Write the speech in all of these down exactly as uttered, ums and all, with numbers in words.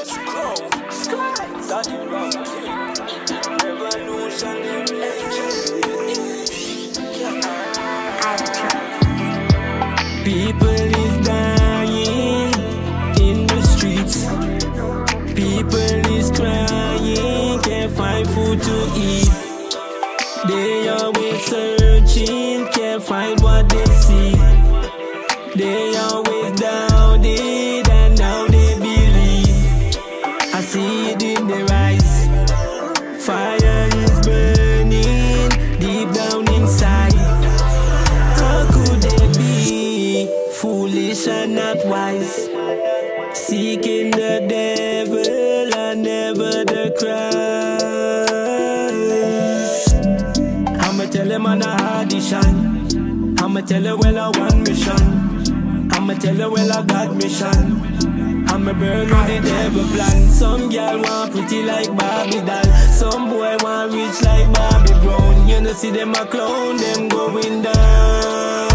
Let's go. Dadhy Rankking. Revolution in nature. People is dying in the streets. People is crying, can't find food to eat. They always searching, can't find what they see. They always doubted and now they believe. I see it in their eyes. Fire is burning deep down inside. How could they be foolish and not wise? Seeking the devil and never the Christ. I'ma tell him on a audition. I'ma tell her well I want mission. I'ma tell her well I got mission. I'ma burn all the devil plan. Some girl want pretty like Barbie doll. Some boy want rich like Bobby Brown. You know see them a clown, them going down.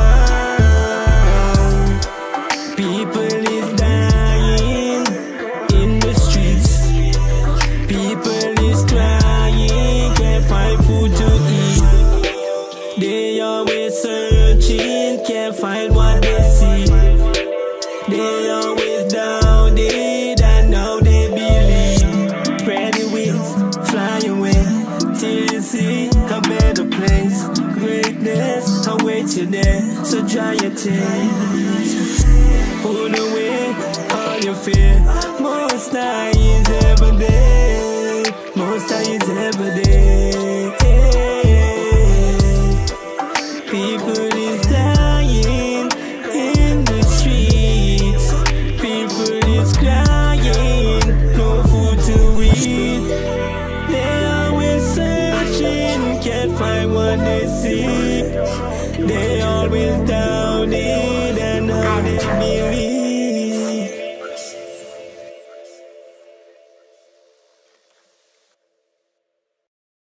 People is dying in the streets. People is crying, can't find food to eat. They always searching, can't find what they see. They always doubted and now they believe. Spread the wings, fly away till you see a better place. Greatness awaits you there, so dry your tears. Put away all your fear. Most High is ever there. Most High is ever there. People is dying in the streets. People is crying, no food to eat. They always searching, can't find what they seek. They always doubted and now they believe.